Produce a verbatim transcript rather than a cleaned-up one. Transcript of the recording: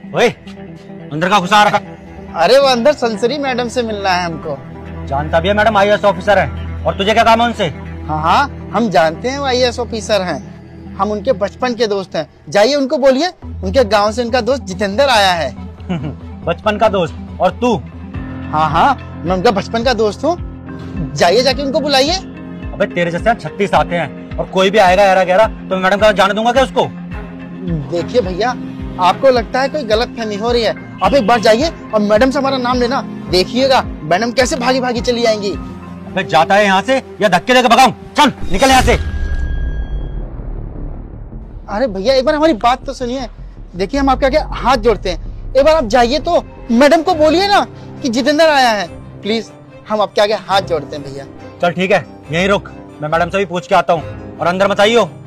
ओए, अंदर का घुसा रखा। अरे वो अंदर संसरी मैडम से मिलना है हमको। जानता भी है madam I A S officer है, और तुझे क्या काम है उनसे? हाँ हाँ हम जानते हैं वो आई ए एस ऑफिसर हैं, हम उनके बचपन के दोस्त हैं। जाइए उनको बोलिए उनके गांव से उनका दोस्त जितेंद्र आया है। बचपन का दोस्त? और तू? हाँ हाँ मैं उनका बचपन का दोस्त हूँ, जाइए जाके उनको बुलाइए। अबे तेरे जैसे छत्तीस आते हैं और कोई भी आएगा यारा गहरा तो मैं मैडम का जाने दूंगा क्या उसको? देखिए भैया, आपको लगता है कोई गलत फहमी हो रही है, आप एक बार जाइए और मैडम से हमारा नाम लेना, देखिएगा मैडम कैसे भागी भागी चली आएंगी। अबे जाता है यहाँ से या धक्के देकर भगाऊं? चल निकल यहाँ से। अरे भैया एक बार हमारी बात तो सुनिए, देखिए हम आपके आगे हाथ जोड़ते हैं, एक बार आप जाइए तो मैडम को बोलिए ना कि जितेंद्र आया है, प्लीज हम आपके आगे हाथ जोड़ते हैं भैया। चल ठीक है, यहीं रुक, मैं मैडम से भी पूछ के आता हूँ, और अंदर मत आइयो।